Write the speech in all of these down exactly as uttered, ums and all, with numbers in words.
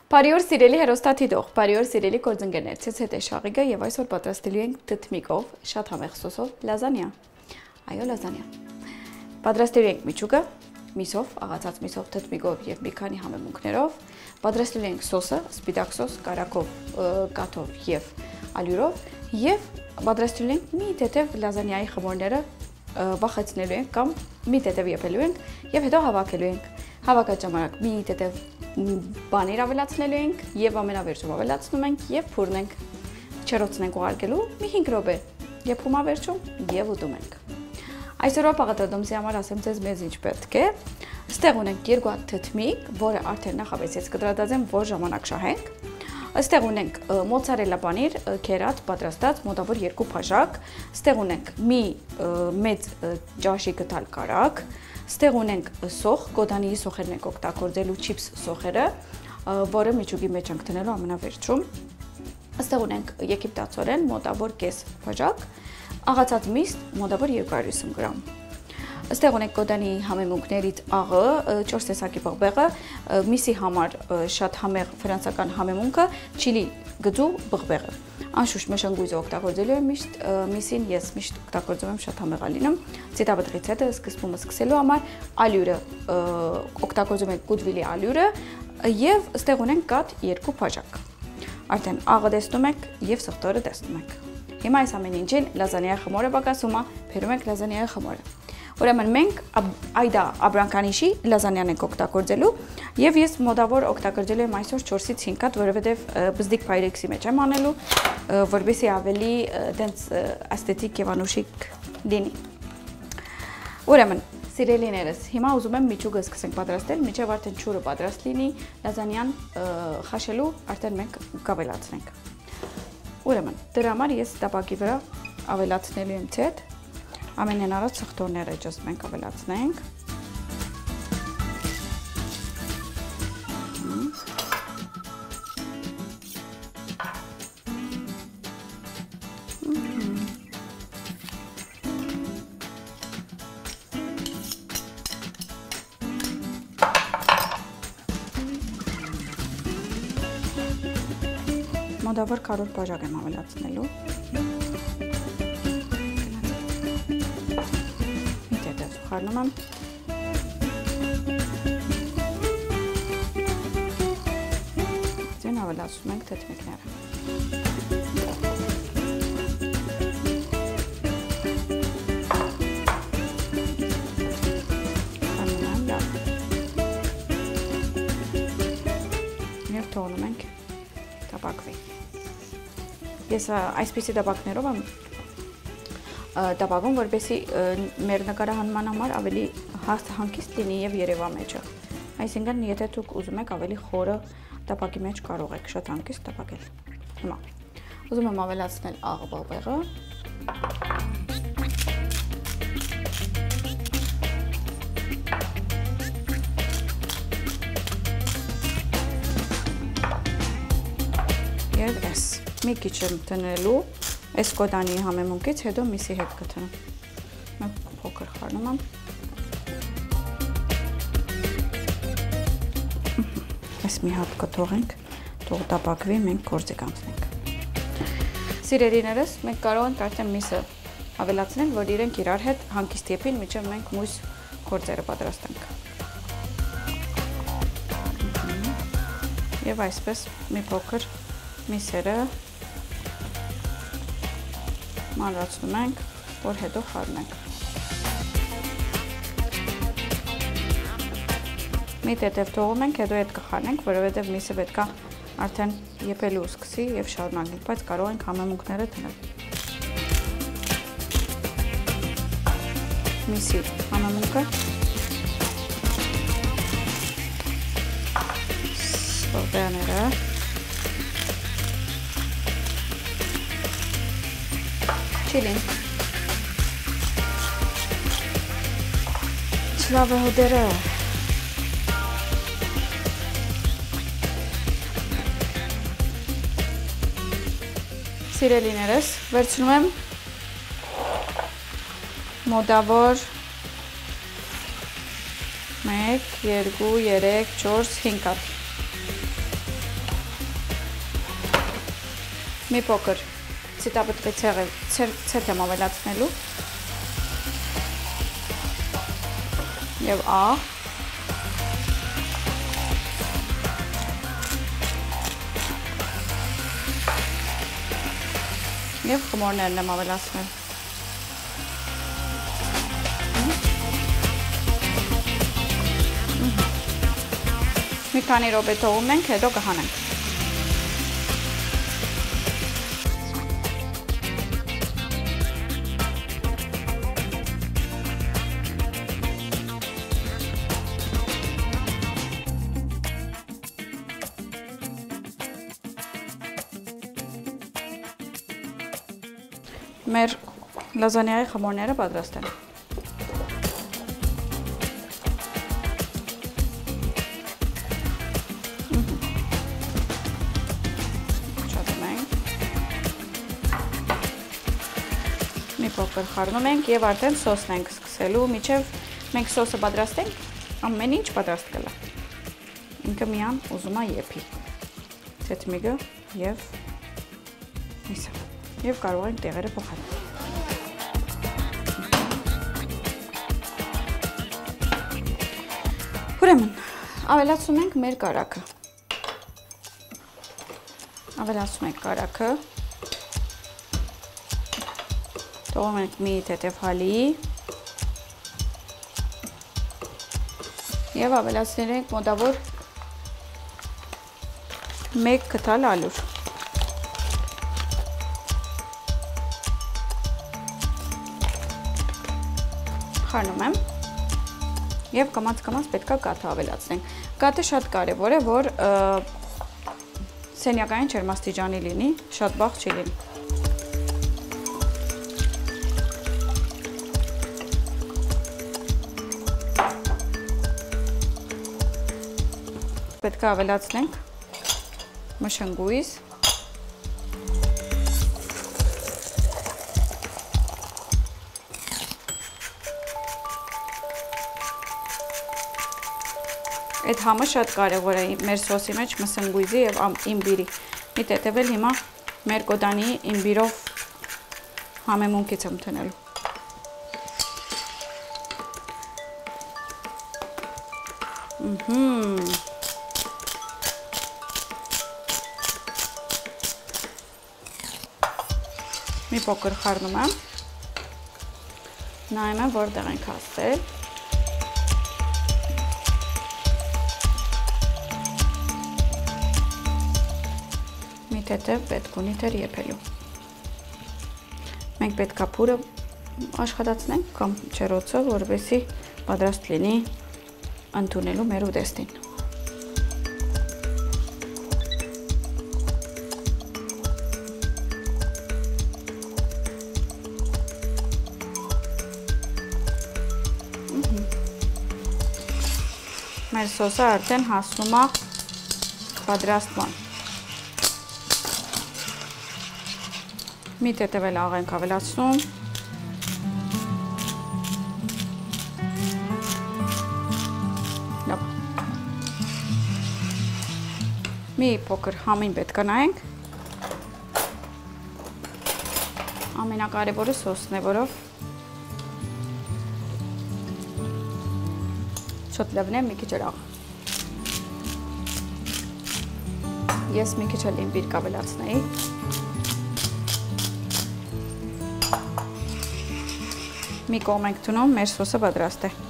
Բարի օր սիրելի հեռուստադիտող, բարի օր սիրելի գործընկերներ, ցեզ հետ է Շաղիկը եւ այսօր պատրաստելու ենք թթմիկով, շատ համեղ սոսով լազանիա։ Այո, լազանիա։ Պատրաստելու ենք միջուկը, միսով, աղացած միսով, թթմիկով եւ մի քանի համեմունքներով։ Պատրաստելու ենք սոսը, սպիտակ սոս, կարակով, կաթով եւ ալյուրով եւ պատրաստելու ենք մի թեթև լազանիայի խմորները վախեցնելու ենք կամ մի թեթև եփելու ենք եւ հետո հավաքելու ենք։ Հավաքած ժամանակ մի թեթև բաներ ավելացնելու ենք եւ ամենավերջում ավելացնում ենք եւ փորնենք, չերոցնենք ուղարկելու մի հինգ րոպե, եփում ավերջում եւ ուտում ենք։ Այսօրվա պաղատադոմսի համար ասեմ ձեզ մեզ ինչ պետք է։ Այստեղ ունենք երկու հատ թթմիկ, որը արդեն նախապես ես կտրատած եմ, որ ժամանակ շահենք։ Այստեղ ունենք մոցարելա պանիր, քերած, պատրաստած, մոտավոր երկու բաժակ։ Այստեղ ունենք մի մեծ ճաշի գտալ կարակ։ Այստեղ ունենք սոխ, կոդանի սոխերն ենք օգտագործելու չիփս սոխերը, որը միջուկի մեջ ենք դնելու ամենավերջում։ Այստեղ ունենք եգիպտացորեն մոտավոր կես բաժակ, աղացած միստ մոտավոր երկու հարյուր ութ գրամ։ Այստեղ ունենք կոդանի համեմունքներից աղը, չորս տեսակի բղբեղը, միսի համար շատ համեղ ֆրանսիական համեմունքը, չիլի գծու բղբեղը։ Անշուշտ մշանգույզը օգտագործելու եմ միշտ միսին, ես միշտ օգտագործում եմ շատ համեղալինում, ցիտաբտրից հետը սկզբումը սկսելու համար ալյուրը օգտագործում ենք գուդվիլի ալյուրը եւ այստեղ ունենք կաթ երկու բաժակ։ Արդեն աղը տեսնում եք եւ սխտորը տեսնում եք։ Հիմա այս ամեն ինչին լազանիայի խմորը պակասում է, բերում ենք լազանիայի խմորը։ Ուրեմն մենք այդա աբրանկանիշի լազանիան ենք օգտագործելու եւ ես մոտավոր օգտագործելու եմ այսօր չորսից հինգ հատ, որովհետեւ բզդիկ պայրեքսի մեջ եմ անելու, որովհետեւ ավելի դենց էսթետիկ եւ անուշիկ լինի։ Ուրեմն սիրելիներս, հիմա ուզում եմ միջուկը սկսենք պատրաստել, մինչեւ արդեն ջուրը պատրաստ լինի, լազանիան խաշելու արդեն մենք կավելացնենք։ Ուրեմն դրա համար ես տապակի վրա ավելացնելու եմ ցետ Ամենեն առաջ սխտորները ջս մենք ավելացնենք։ Մոտավոր քառորդ բաժակ եմ ավելացնելու։ Խառնում եմ։ Ձեն ավելացնում ենք թթմիկները։ Խառնում եմ լավ։ Եվ թողնում ենք տապակվի։ Ես այսպիսի տապակներով եմ տապակում, որպեսզի մեր նկարահանման համար ավելի հանգիստ լինի եւ երևա մեջը։ Այսինքն, եթե դուք ուզում եք ավելի խորը տապակի մեջ կարող եք շատ հանգիստ տապակել։ Հիմա ուզում եմ ավելացնել աղը բղբեղը։ Եվ էս մի քիչ եմ տնելու Այս կոդանի համեմունքից հետո միսի հետ կթնում։ Մեկ փոքր խառնում եմ։ Այս մի հատ կթողենք, թող տապակվի, մենք գործի կանցնենք։ Սիրելիներս, մենք կարող ենք արդեն միսը ավելացնել, որ իրենք իրար հետ հանգիստ եփին, մինչև մենք մույս գործերը պատրաստենք։ Եվ այսպես մի փոքր միսերը մանրացնում ենք, որ հետո խառնենք։ Մի տետև թողում ենք, հետո հետ կխառնենք, որովհետև միսը պետք է արդեն եփելու սկսի եւ շարունակենք, բայց կարող ենք համեմունքները դնել։ Միսի համեմունքը սորբեաները Չիլին Չլավը հոդերը Սիրելիներս, վերցնում եմ մոտավոր մեկ, երկու, երեք, չորս, հինգ հատ Մի փոքր ցիտապտղի ցեթ եմ ավելացնելու եւ աղ եւ խմորներն եմ ավելացնել։ Մի քանի րոպե թողում ենք, հետո կհանենք։ Մեր լազանիայի խմորները պատրաստ են։ Շատում ենք։ Մի փոքր խառնում ենք եւ արդեն սոսն ենք սկսելու, մինչեւ մենք սոսը պատրաստենք, ամեն ինչ պատրաստ կլա։ Ինքը միան ուզում է եփի։ Ցեթմիգը եւ միսը։ Եվ կարող ենք տեղերը փոխել։ Ուրեմն, ավելացում ենք մեր կարագը։ Ավելացում ենք կարագը։ Թողում ենք մի թեթև հալի։ Եվ ավելացնել ենք մոտավոր մեկ քթալ ալյուր։ Խառնում եմ եւ կամաց-կամաց պետքա կաթը ավելացնենք։ Կաթը շատ կարեւոր է, որ սենյակային ջերմաստիճանի լինի, շատ բաղ չի լինի։ Պետքա ավելացնենք մշնգույզ։ Այդ համը շատ կարևոր է մեր սոսի մեջ մսնգույզի եւ իմբիրի։ Մի տետեվել հիմա մեր կոդանի իմբիրով համեմունքից եմ տնելու։ Ըհը։ Մի փոքր խառնում եմ։ Նայում եմ որտեղ ենք հասել։ Թեթև պետք ունի թեր եփելու։ Մենք պետք է փուրը աշխատացնենք կամ չերոցը, որովհետեւ պատրաստ լինի ընդունելու մեր ուտեստին։ Մեր սոսը արդեն հասնում է պատրաստման։ Մի տետևել աղ ենք ավելացնում։ Լավ։ Մի փոքր համին պետք է նայենք։ Ամենակարևորը սոսն է, որով շոտ լավնեմ մի քիչ աղ։ Ես մի քիչ էլ իմբիր կավելացնեի։ Մի կողմ ենք թունում, մեր սոսը պատրաստ է։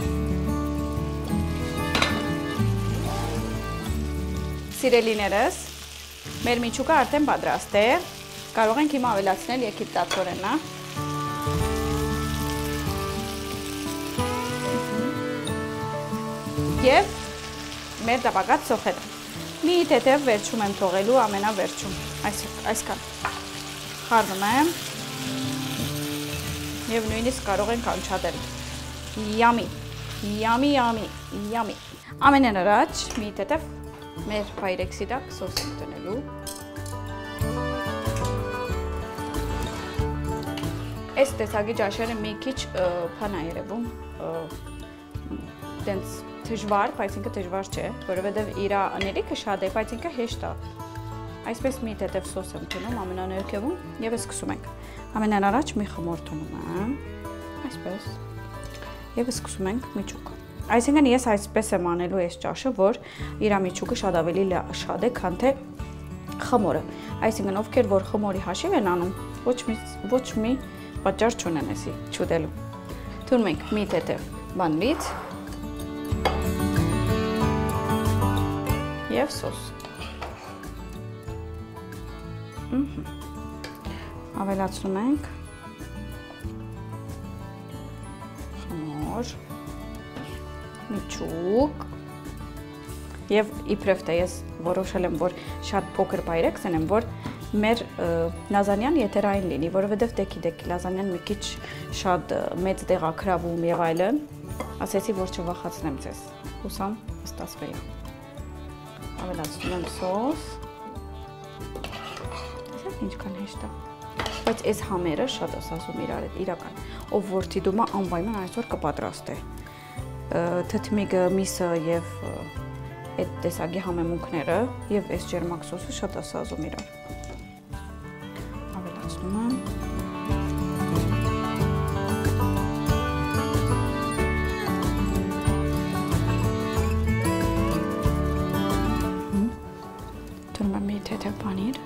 Սիրելիներս, մեր միջուկը արդեն պատրաստ է։ Կարող ենք հիմա ավելացնել եգիպտացորենը։ Եվ մեր դապակած սոխերը։ Մի թեթև վերջում եմ թողելու, ամենավերջում։ Այսքան։ Խառնում եմ։ Եվ նույնիսկ կարող ենք անչադել։ Yummy, yummy, yummy, yummy։ Ամենեն առաջ մի թեթև մեր պայրեքսի տակ սոս ենք տնելու։ Այս տեսակի ճաշերը մի քիչ փան է երևում, տենց դժվար, բայց ինքը դժվար չէ, որովհետև իր անելիքը շատ է, բայց ինքը հեշտ է։ Այսպես մի թեթև սոս եմ դնում ամենաներկևում եւ սկսում ենք։ Ամենայն առաջ մի խմոր դնում եմ, այսպես, եւ սկսում ենք միջուկ։ Այսինքն ես այսպես եմ անելու այս ճաշը, որ իր միջուկը շատ ավելի շատ է, քան թե խմորը։ Այսինքն ովքեր որ խմորի հաշիվ են անում, ոչ մի ոչ մի պատճառ չունեն էսի չուտելու։ Թվում ենք մի թեթև բանվից եւ սոս։ Ավելացնում ենք խմոր, միջուկ եւ իբրև թե ես որոշել եմ, որ շատ փոքր բայրեկ ցնեմ, որ մեր լազանյան եթերային լինի, որովհետեւ դեքի-դեքի լազանյան մի քիչ շատ մեծ դեղաքրավում եւ այլն, ասեցի, որ չվախացնեմ ձեզ։ Հուսամ ստացվի։ Ավելացնում եմ սոս։ Ինչքան հեշտ է, բայց այս համերը շատ ասում իրար հետ, իրական, ով որ դիտում է անպայման այսօր կպատրաստի։ Թթմիգը, միսը եւ այդ տեսակի համեմունքները եւ այս ջերմակ սոսը շատ ասում իրար։ Ավելացնում եմ։ Դնում եմ մի թեթև պանիր։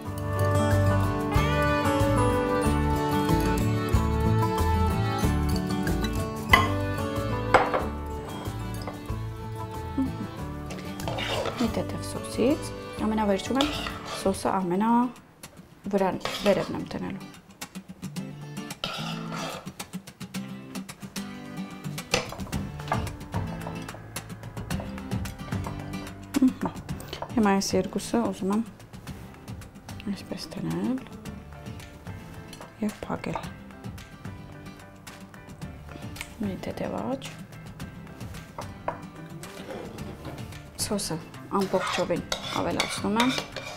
Թեթև սոսից, ամենավերջում եմ սոսը ամենա վրան վերևն եմ տնելու։ Հիմա այս երկուսը ուզում եմ այսպես տնել և փակել։ Մի թեթև աջ։ Սոսը ամբողջովին ավելացնում եմ։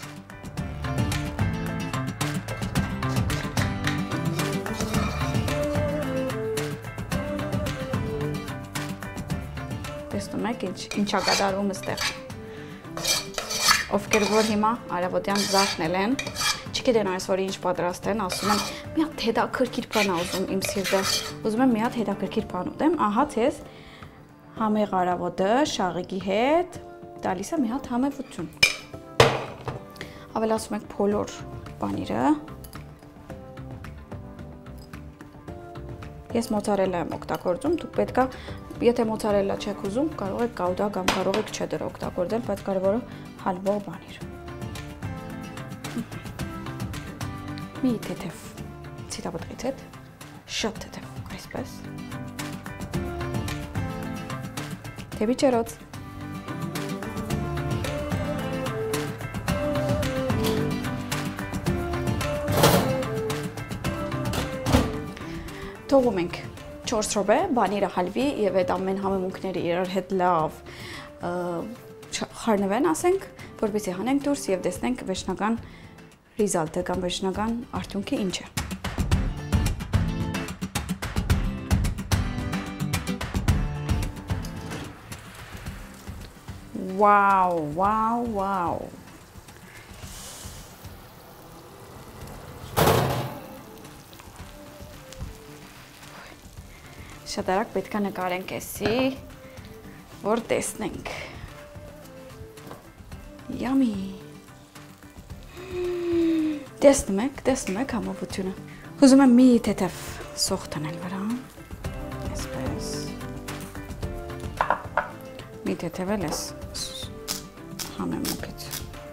Տեսնում եք ինչա կատարվում այստեղ։ Ովքեր որ հիմա արևոտյան զարթնել են, չգիտեն այսօր ինչ պատրաստեն, ասում են մի հատ հետաքրքիր բան ա ուզում իմ սիրտը, ուզում եմ մի հատ հետաքրքիր բան ուտեմ, ահա ցես համեղ արևոտը շաղիկի հետ տալիս է մի հատ համևություն։ Ավելացում ենք բոլոր պանիրը։ Ես մոցարելա եմ օգտագործում, դուք պետք է, եթե մոցարելա չեք ուզում, կարող եք գաուդա կամ կարող եք չեդեր օգտագործել, բայց կարևորը հալվող պանիր։ Մի թեթև ցիտապտղից հետ, շատ թեթև, այսպես։ Դեպի ջերոց։ Թողում ենք չորս րոպե, բանիրը հալվի եւ այդ ամեն համեմունքները իրար հետ լավ խառնվեն, ասենք, որպեսզի հանենք դուրս եւ տեսնենք վերջնական ռիզալտը կամ վերջնական արդյունքը ինչ է։ Վաու, վաու, վաու։ Շատ արագ պետք է նկարենք էսի, որ տեսնենք։ Yummy։ Տեսնում եք, տեսնում եք համովությունը։ Ուզում եմ մի թեթև սոխ տանել վրան, այսպես։ Մի թեթև էլ ես համեմունքից։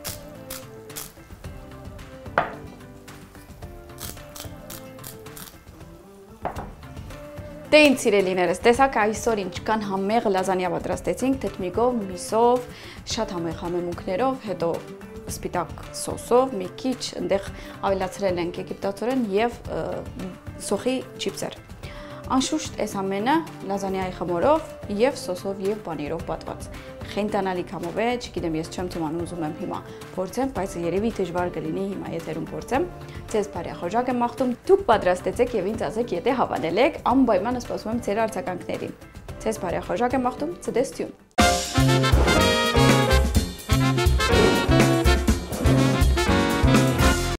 Դե ինձ սիրելիներս, տեսակ այսօր ինչքան համեղ լազանիա պատրաստեցինք, թթմիգով, միսով, շատ համեղ համեմունքներով, հետո սպիտակ սոսով, մի քիչ այնտեղ ավելացրել ենք եգիպտացորեն եւ սոխի չիպսեր։ Անշուշտ այս ամենը լազանիայի խմորով եւ սոսով եւ պանիրով պատված։ Խենտանալի կամով է, չգիտեմ, ես չեմ թվում ուզում եմ հիմա փորձեմ, բայց երևի դժվար կլինի հիմա եթերում փորձեմ։ Ձեզ բարեխոժակ եմ մաղթում, դուք պատրաստեցեք եւ ինձ ասեք, եթե հավանել եք, անպայման սպասում եմ ձեր արձագանքներին։ Ձեզ բարեխոժակ եմ մաղթում, ցտեսություն։